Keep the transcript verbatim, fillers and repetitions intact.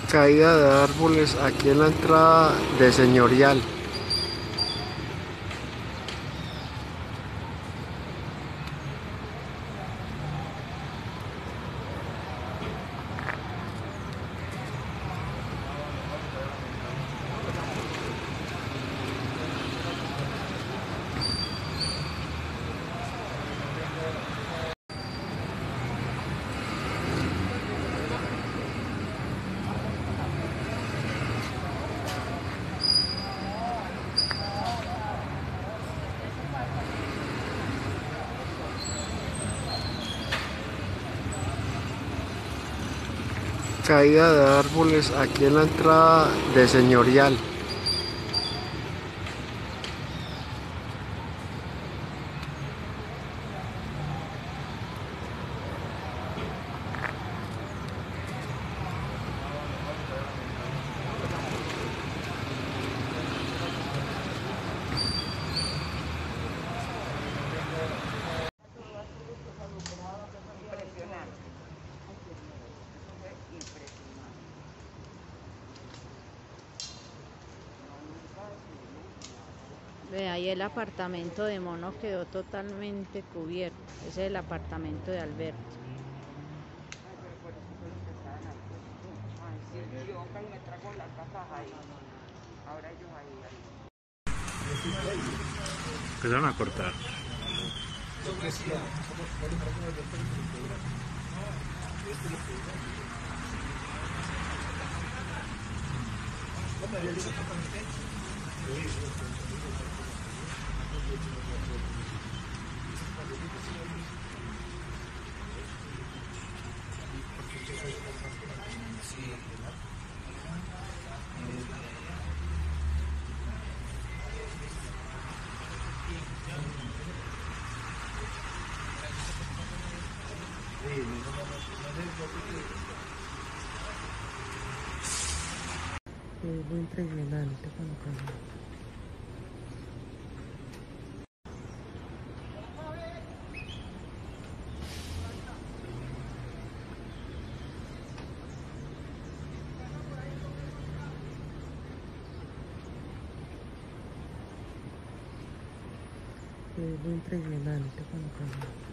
Caída de árboles aquí en la entrada de Señorial. Caída de árboles aquí en la entrada de Señorial. Ve, ahí el apartamento de Mono quedó totalmente cubierto. Ese es el apartamento de Alberto. Empezaron a cortar. Es muy impresionante cuando cayó. Es muy impresionante cuando cayó.